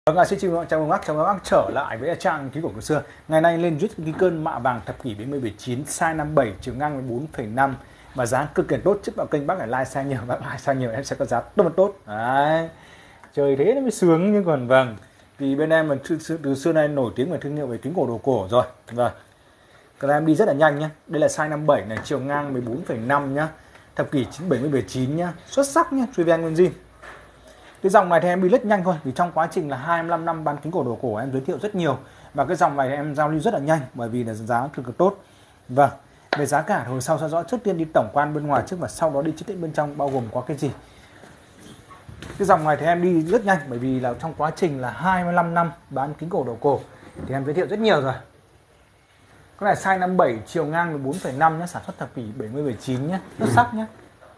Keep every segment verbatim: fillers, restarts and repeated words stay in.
Vâng ạ, xin chào chào mừng bác, chào mừng bác trở lại với trang ký cổ của xưa. Ngày nay lên rút cái cơn mạ vàng thập kỷ bảy mươi bảy chín, size năm bảy, chiều ngang mười bốn phẩy năm và giá cực kỳ tốt. Trước vào kênh bác phải like share nhiều, bác like share nhiều em sẽ có giá tốt tốt. Đấy. Chơi thế nó mới sướng, nhưng còn vâng, vì bên em mình từ xưa nay nổi tiếng về thương hiệu về kính cổ đồ cổ rồi. Vâng. Các em đi rất là nhanh nhá. Đây là size năm bảy này, chiều ngang mười bốn phẩy năm nhá. Thập kỷ bảy mươi bảy chín nhá. Xuất sắc nhá, Trivian Nguyên Zin. Cái dòng này thì em đi rất nhanh thôi, vì trong quá trình là hai mươi lăm năm bán kính cổ đồ cổ em giới thiệu rất nhiều, và cái dòng này em giao lưu rất là nhanh bởi vì là giá cực kỳ tốt. Vâng, về giá cả hồi sau theo dõi, trước tiên đi tổng quan bên ngoài trước và sau đó đi chi tiết bên trong bao gồm có cái gì. Cái dòng này thì em đi rất nhanh bởi vì là trong quá trình là hai mươi lăm năm bán kính cổ đồ cổ thì em giới thiệu rất nhiều rồi. Cái này size năm bảy, chiều ngang mười bốn phẩy năm nhé, sản xuất thập kỷ bảy mươi bảy chín nhé, xuất sắc nhé.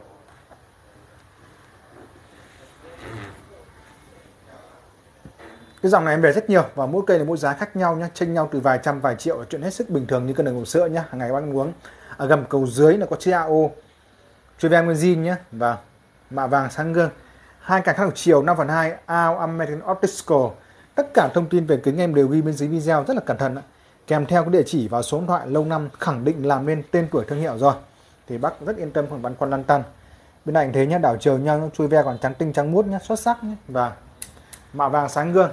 Cái dòng này em về rất nhiều và mỗi cây là mỗi giá khác nhau nhé, chênh nhau từ vài trăm vài triệu, chuyện hết sức bình thường như cân đường hộp sữa nhé, hàng ngày bác uống. Ở gầm cầu dưới là có chữ a o, Trivian Nguyên Zin nhé, và mạ vàng sáng gương. Hai cạnh khác một chiều năm phần hai, a o American Optical. Tất cả thông tin về kính em đều ghi bên dưới video rất là cẩn thận, kèm theo cái địa chỉ và số điện thoại, lâu năm khẳng định làm nên tên tuổi thương hiệu rồi, thì bác rất yên tâm không băn khoăn lăn tăn. Bên này thế nhé, đảo chiều nhau, chui ve còn trắng tinh trắng muốt nhé, xuất sắc nhé, và mạ vàng sáng gương.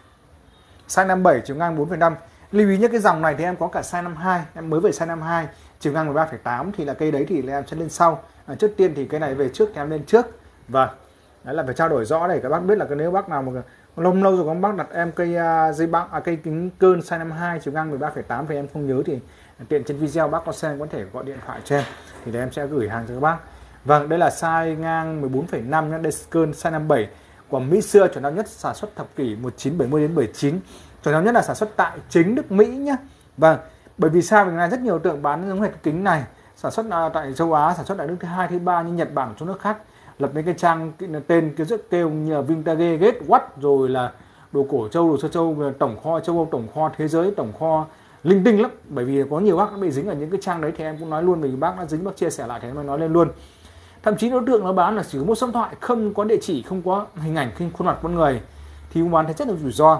Size năm bảy, chiều ngang bốn phẩy năm. Lưu ý nhé, cái dòng này thì em có cả size năm hai, em mới về size năm hai, chiều ngang mười ba phẩy tám thì là cây đấy thì em sẽ lên sau. À, trước tiên thì cái này về trước thì em lên trước. Vâng. Đấy là phải trao đổi rõ để các bác biết là cái nếu bác nào mà lâu lâu rồi các bác đặt em cây uh, dây băng à, cây kính cơn size năm hai, chiều ngang mười ba phẩy tám thì em không nhớ thì tiện trên video bác có xem, có thể gọi điện thoại cho em thì để em sẽ gửi hàng cho các bác. Vâng, đây là size ngang mười bốn phẩy năm nhé, đây cơn size năm bảy của Mỹ xưa, chuẩn nào nhất sản xuất thập kỷ một nghìn chín trăm bảy mươi đến bảy mươi chín, chuẩn nào nhất là sản xuất tại chính nước Mỹ nhé. Vâng, bởi vì sao? Vì này rất nhiều tượng bán giống hệt kính này sản xuất tại châu Á, sản xuất tại nước thứ hai, thứ ba như Nhật Bản, chỗ nước khác, lập mấy cái trang tên cái rất kêu như Vintage Gate What, rồi là đồ cổ châu, đồ sơ châu, tổng kho châu Âu, tổng kho thế giới, tổng kho linh tinh lắm. Bởi vì có nhiều bác đã bị dính ở những cái trang đấy thì em cũng nói luôn, vì bác đã dính, bác chia sẻ lại thì em nói lên luôn. Thậm chí đối tượng nó bán là chỉ có một số điện thoại, không có địa chỉ, không có hình ảnh, không khuôn mặt con người thì mua bán thấy rất là rủi ro.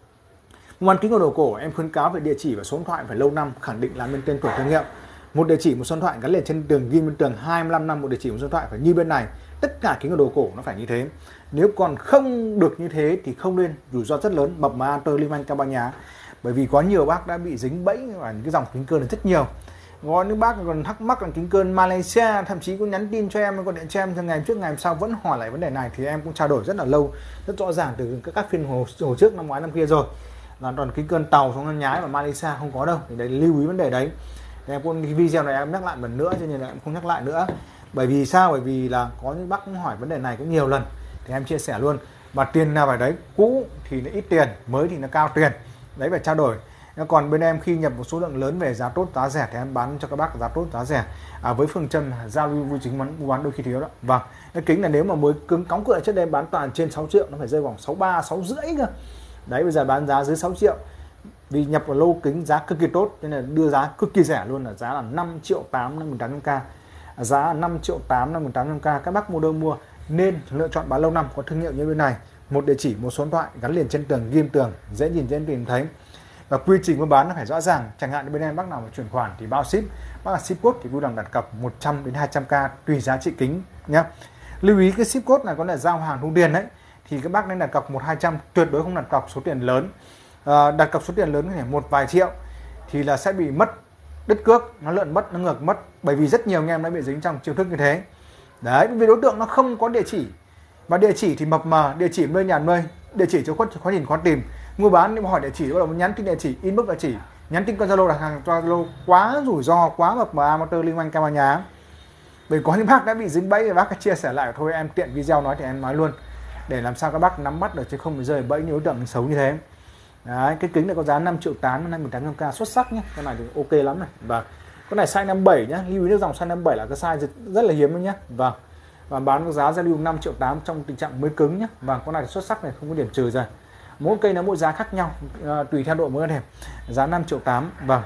Mua bán kính đồ cổ em khuyến cáo về địa chỉ và số điện thoại phải lâu năm, khẳng định làm bên tên tuổi thương hiệu. Một địa chỉ, một số điện thoại gắn liền trên tường, ghi bên tường hai mươi lăm năm, một địa chỉ, một số điện thoại phải như bên này. Tất cả kính đồ cổ nó phải như thế. Nếu còn không được như thế thì không nên, rủi ro rất lớn, mập mà tơ lim anh ca ba nhá. Bởi vì có nhiều bác đã bị dính bẫy và những cái dòng kính cơn rất nhiều. Có những bác còn thắc mắc là kính cơn Malaysia, thậm chí có nhắn tin cho em, gọi điện cho em ngày trước ngày hôm sau vẫn hỏi lại vấn đề này, thì em cũng trao đổi rất là lâu, rất rõ ràng từ các phiên hồ, hồ trước năm ngoái năm kia rồi, là toàn kính cơn tàu xuống nhái và Malaysia không có đâu, thì đấy lưu ý vấn đề đấy. Thì em cũng cái video này em nhắc lại lần nữa, cho nên là em không nhắc lại nữa. Bởi vì sao? Bởi vì là có những bác cũng hỏi vấn đề này cũng nhiều lần, thì em chia sẻ luôn. Và tiền nào phải đấy, cũ thì nó ít tiền, mới thì nó cao tiền, đấy phải trao đổi. Còn bên em khi nhập một số lượng lớn về giá tốt giá rẻ thì em bán cho các bác giá tốt giá rẻ, à, với phương châm giao lưu vui chính bán, bán đôi khi thiếu đó. Vâng, cái kính này nếu mà mới cứng cóng cửa trước đây bán toàn trên sáu triệu, nó phải rơi vòng sáu ba, sáu rưỡi cơ. Đấy, bây giờ bán giá dưới sáu triệu vì nhập vào lô kính giá cực kỳ tốt, nên là đưa giá cực kỳ rẻ luôn, là giá là năm triệu tám, năm nghìn tám trăm k, giá là năm triệu tám, năm nghìn tám trăm k. Các bác mua đâu mua nên lựa chọn bán lâu năm có thương hiệu như bên này, một địa chỉ, một số điện thoại gắn liền trên tường, ghim tường, dễ nhìn dễ tìm thấy. Và quy trình mua bán nó phải rõ ràng. Chẳng hạn như bên em bác nào mà chuyển khoản thì bao ship, bác là ship code thì vui lòng đặt cọc một trăm đến hai trăm k tùy giá trị kính nhé. Lưu ý cái ship code này có là giao hàng thu tiền đấy, thì các bác nên đặt cọc một hai trăm, tuyệt đối không đặt cọc số tiền lớn. À, đặt cọc số tiền lớn có thể một vài triệu thì là sẽ bị mất đứt cước, nó lượn mất, nó ngược mất, bởi vì rất nhiều anh em đã bị dính trong chiêu thức như thế. Đấy, vì đối tượng nó không có địa chỉ, và địa chỉ thì mập mờ, địa chỉ nơi nhà nơi, địa chỉ cho khó nhìn khó tìm. Mua bán nhưng mà hỏi địa chỉ, bắt đầu nhắn tin địa chỉ, inbox địa chỉ, nhắn tin con Zalo đặt hàng cho Zalo, quá rủi ro, quá mập mờ, amateur linh anh ca ba nhá. Bởi có những bác đã bị dính bẫy thì bác chia sẻ lại thôi, em tiện video nói thì em nói luôn để làm sao các bác nắm bắt được, chứ không bị rơi bẫy những đối tượng xấu như thế. Đấy, cái kính này có giá năm triệu tám, năm nghìn tám trăm k, xuất sắc nhé, cái này thì ok lắm này. Và con này size năm bảy nhá, lưu ý được dòng size năm bảy là cái size rất là hiếm nhé. Vâng, và bán với giá giao lưu năm triệu tám trong tình trạng mới cứng nhé. Và con này xuất sắc này, không có điểm trừ ra. Mỗi cây nó mỗi giá khác nhau, à, tùy theo độ mới đẹp. Giá năm triệu tám. Vâng,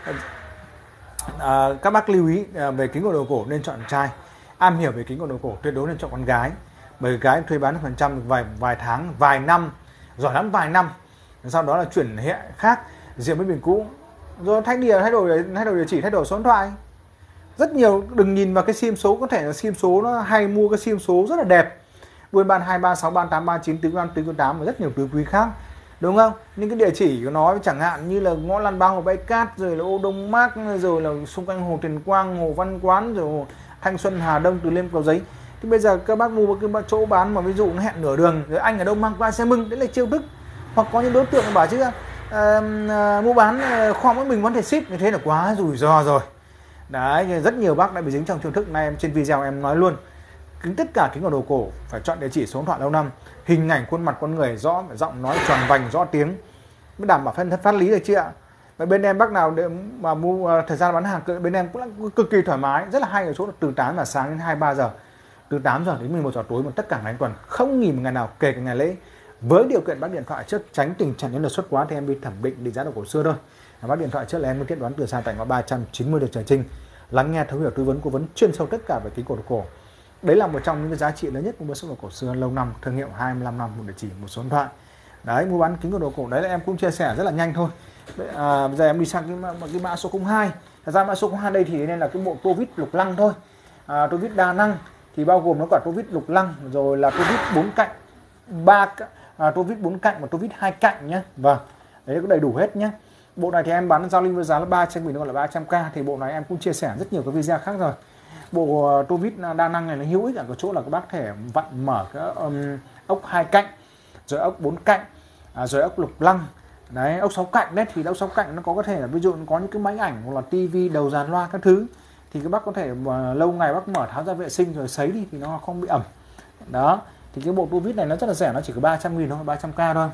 à, các bác lưu ý à, về kính đồ cổ nên chọn trai, am hiểu về kính đồ cổ tuyệt đối nên chọn con gái, bởi gái thuê bán phần trăm vài vài tháng, vài năm giỏi lắm vài năm, sau đó là chuyển hệ khác, diệt mất biển cũ, rồi thay địa thay đổi thay đổi địa chỉ, thay đổi số điện thoại rất nhiều. Đừng nhìn vào cái sim số, có thể là sim số nó hay mua cái sim số rất là đẹp, buôn ban hai ba sáu ba tám ba chín tứ năm tứ tám và rất nhiều tứ quý khác, đúng không? Những cái địa chỉ của nó chẳng hạn như là ngõ Lan Bang, Hồ Bãi Cát, rồi là Ô Đông Mác, rồi là xung quanh Hồ Tuyền Quang, Hồ Văn Quán, rồi Hồ Thanh Xuân, Hà Đông, Từ Liêm, Cầu Giấy. Thì bây giờ các bác mua cái chỗ bán mà ví dụ nó hẹn nửa đường, rồi anh ở đâu mang qua xe mưng, đấy là chiêu thức. Hoặc có những đối tượng bảo chứ uh, uh, mua bán uh, khoa mỗi mình có thể ship, như thế là quá rủi ro rồi. Đấy, rất nhiều bác đã bị dính trong chiêu thức này. Em trên video em nói luôn, kính tất cả kính của đồ cổ phải chọn địa chỉ, số điện thoại lâu năm, hình ảnh khuôn mặt con người rõ, giọng nói tròn vành, rõ tiếng mới đảm bảo phân phát lý được chưa ạ? Và bên em bác nào để mà mua thời gian bán hàng bên em cũng cực kỳ thoải mái, rất là hay ở chỗ là từ tám giờ sáng đến hai ba giờ, từ tám giờ đến mười một giờ tối, mà tất cả ngày tuần không nghỉ một ngày nào, kể cả ngày lễ, với điều kiện bác điện thoại trước, tránh tình trạng những đột xuất quá thì em đi thẩm định định giá đồ cổ xưa thôi. Bác điện thoại trước là em mới kết đoán từ xa tại ngõ ba trăm chín mươi được Trần Trinh, lắng nghe thấu hiểu tư vấn cố vấn chuyên sâu tất cả về kính cổ đồ cổ. Đấy là một trong những cái giá trị lớn nhất của mua sắm đồ cổ xưa lâu năm, thương hiệu hai mươi lăm năm, một địa chỉ, một số điện thoại. Đấy, mua bán kính của đồ cổ đấy là em cũng chia sẻ rất là nhanh thôi. À, bây giờ em đi sang cái mã, cái mã số không hai. Thật ra mã số không hai đây thì nên là cái bộ tô vít lục lăng thôi. À, tô vít đa năng thì bao gồm nó cả tô vít lục lăng, rồi là tô vít bốn cạnh, ba à, tô vít bốn cạnh và tô vít hai cạnh nhé. Vâng, đấy có đầy đủ hết nhé. Bộ này thì em bán giao lưu với giá là ba trăm nghìn, gọi là ba trăm k. Thì bộ này em cũng chia sẻ rất nhiều cái video khác rồi. Bộ tô vít đa năng này nó hữu ích ở cái chỗ là các bác thể vặn mở cái um, ốc hai cạnh, rồi ốc bốn cạnh, à, rồi ốc lục lăng. Đấy, ốc sáu cạnh đấy thì ốc sáu cạnh nó có có thể là ví dụ nó có những cái máy ảnh hoặc là tivi, đầu dàn loa các thứ, thì các bác có thể mà lâu ngày bác mở tháo ra vệ sinh rồi sấy đi thì nó không bị ẩm. Đó, thì cái bộ tô vít này nó rất là rẻ, nó chỉ có ba trăm nghìn thôi, ba trăm k thôi.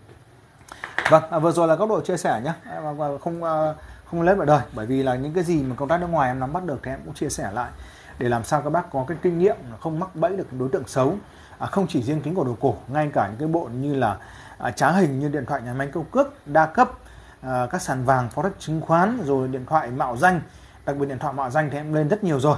Vâng, à, vừa rồi là góc độ chia sẻ nhé, và không không lết vào đời, bởi vì là những cái gì mà công tác nước ngoài em nắm bắt được thì em cũng chia sẻ lại để làm sao các bác có cái kinh nghiệm không mắc bẫy được đối tượng xấu. À, không chỉ riêng kính của đồ cổ, ngay cả những cái bộ như là à, trá hình như điện thoại nhà máy câu cước, đa cấp, à, các sàn vàng, forex, chứng khoán, rồi điện thoại mạo danh, đặc biệt điện thoại mạo danh thì em lên rất nhiều rồi.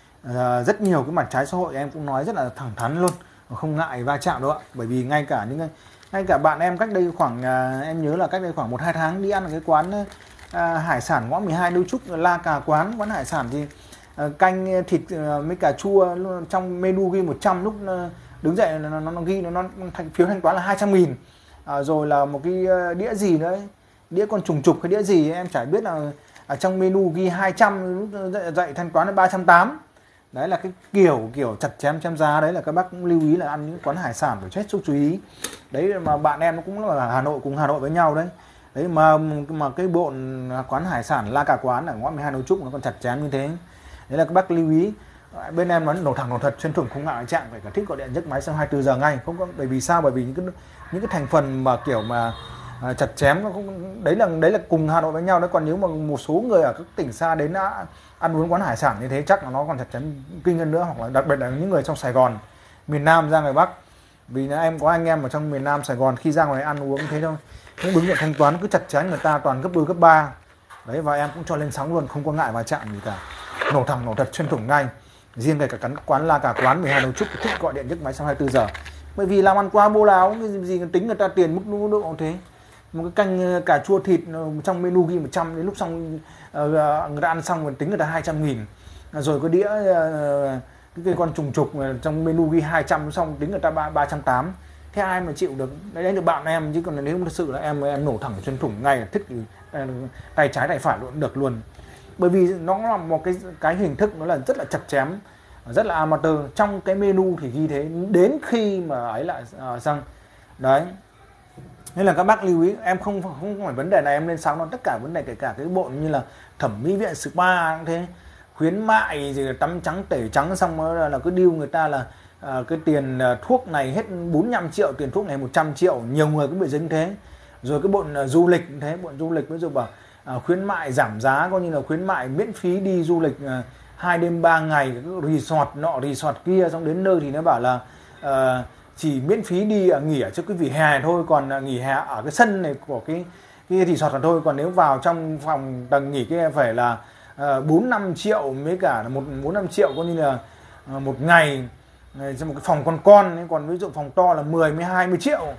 À, rất nhiều cái mặt trái xã hội em cũng nói rất là thẳng thắn luôn, không ngại va chạm đâu ạ. Bởi vì ngay cả những ngay cả bạn em cách đây khoảng à, em nhớ là cách đây khoảng một hai tháng đi ăn ở cái quán à, hải sản ngõ mười hai Lưu Trúc, La Cà quán, quán hải sản thì à, canh thịt à, với cà chua trong menu ghi một trăm, lúc à, đứng dậy nó, nó, nó ghi nó, nó thành phiếu thanh toán là hai trăm nghìn. À, rồi là một cái đĩa gì nữa, đĩa con trùng trục cái đĩa gì em chả biết, là ở trong menu ghi hai trăm, lúc dậy, dậy thanh toán là ba trăm tám mươi. Đấy là cái kiểu kiểu chặt chém chém giá. Đấy là các bác cũng lưu ý là ăn những quán hải sản phải hết sức chú ý. Đấy mà bạn em nó cũng là Hà Nội, cùng Hà Nội với nhau đấy. Đấy mà mà cái bộ quán hải sản La Cà quán ở ngõ mười hai Nối Trúc nó còn chặt chém như thế. Đấy là các bác lưu ý. Bên em nó nổ thẳng nổ thật, xuyên thủng không ngại chạm, phải cả thích gọi điện nhấc máy sau hai mươi tư giờ ngay. Không có, bởi vì sao? Bởi vì những cái những cái thành phần mà kiểu mà à, chặt chém nó không, đấy là đấy là cùng Hà Nội với nhau đấy. Còn nếu mà một số người ở các tỉnh xa đến đã ăn uống quán hải sản như thế chắc là nó còn chặt chém kinh hơn nữa. Hoặc là đặc biệt là những người trong Sài Gòn, miền Nam ra ngoài Bắc, vì là em có anh em ở trong miền Nam Sài Gòn, khi ra ngoài ăn uống thế thôi, những ứng dụng thanh toán cứ chặt chém người ta toàn gấp đôi gấp ba. Đấy, và em cũng cho lên sóng luôn, không có ngại va chạm gì cả, nổ thẳng nổ thật, xuyên thủng ngay. Riêng cái cả cắn quán La Cà quán mười hai Nối Trúc thích gọi điện nhấc máy sau hai mươi tư giờ, bởi vì làm ăn quá bô láo, cái gì, gì tính người ta tiền mức độ thế. Một cái canh cà chua thịt trong menu ghi một trăm, đến lúc xong uh, người ta ăn xong rồi tính người ta hai trăm nghìn. Rồi có đĩa uh, cái, cái con trùng trục trong menu ghi hai trăm, xong tính người ta ba trăm tám mươi. Thế ai mà chịu được? Đấy, đấy được bạn em, chứ còn nếu thật sự là em em nổ thẳng xuyên thủng ngay, là thích uh, tay trái tay phải luôn được luôn. Bởi vì nó là một cái cái hình thức nó là rất là chặt chém, rất là amateur. Trong cái menu thì ghi thế, đến khi mà ấy lại uh, sang đấy. Nên là các bác lưu ý, em không không phải vấn đề này em lên sóng đâu, tất cả vấn đề kể cả cái bộ như là thẩm mỹ viện, spa cũng thế, khuyến mại gì là tắm trắng tẩy trắng, xong rồi là cứ điêu người ta là à, cái tiền thuốc này hết bốn mươi lăm triệu, tiền thuốc này một trăm triệu, nhiều người cũng bị dính thế. Rồi cái bọn uh, du lịch thế, bọn du lịch ví dụ bảo uh, khuyến mại giảm giá, coi như là khuyến mại miễn phí đi du lịch uh, hai đêm ba ngày, resort nọ resort kia, xong đến nơi thì nó bảo là uh, chỉ miễn phí đi uh, nghỉ ở chỗ cái vỉa hè thôi, còn uh, nghỉ hè ở cái sân này của cái cái resort là thôi, còn nếu vào trong phòng tầng nghỉ kia phải là bốn năm triệu, mấy cả một bốn năm triệu coi như là uh, một ngày, trong một cái phòng con con. Còn ví dụ phòng to là mười, hai mươi triệu.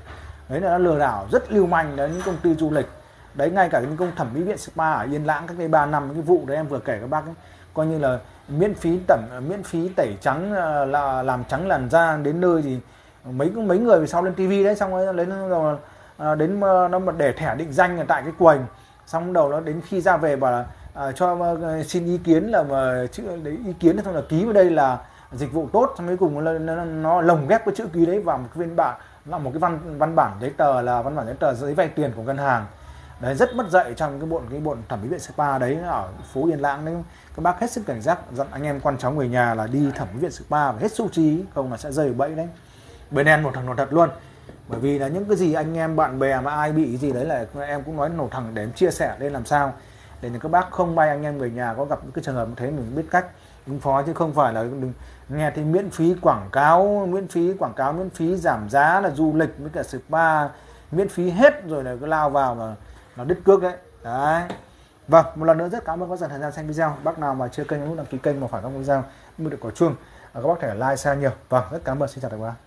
Đấy là nó lừa đảo rất lưu manh đến những công ty du lịch. Đấy, ngay cả những công thẩm mỹ viện spa ở Yên Lãng cách đây ba năm, cái vụ đấy em vừa kể các bác ấy, coi như là miễn phí tẩm miễn phí tẩy trắng, là làm trắng làn da đến nơi thì mấy mấy người về sau lên tivi đấy, xong rồi lấy rồi đến nó mà để thẻ định danh ở tại cái quầy, xong đầu nó đến khi ra về bảo là à, cho uh, xin ý kiến là mà chữ đấy ý kiến thôi là ký vào đây là dịch vụ tốt, xong cuối cùng nó, nó, nó lồng ghép cái chữ ký đấy vào một cái viên bản, là một cái văn văn bản giấy tờ, là văn bản giấy tờ giấy vay tiền của ngân hàng. Đấy, rất mất dạy trong cái bọn cái bọn thẩm mỹ viện spa đấy ở phố Yên Lãng đấy. Các bác hết sức cảnh giác, dặn anh em con cháu người nhà là đi thẩm mỹ viện spa và hết sức chú ý, không là sẽ rơi bẫy đấy. Bên em một thằng nổ thật luôn, bởi vì là những cái gì anh em bạn bè mà ai bị cái gì đấy là em cũng nói nổ thẳng để em chia sẻ lên làm sao để các bác không may anh em người nhà có gặp những cái trường hợp như thế mình biết cách ứng phó, chứ không phải là đừng nghe thì miễn phí quảng cáo miễn phí quảng cáo miễn phí giảm giá là du lịch với cả spa miễn phí hết rồi là cứ lao vào mà nó đứt cước đấy. Đấy. Vâng, một lần nữa rất cảm ơn các dành thời gian xem video. Bác nào mà chưa kênh nhấn đăng ký kênh mà phải các video mới được có chuông, các bác thể like share nhiều. Vâng, rất cảm ơn, xin chào các bác.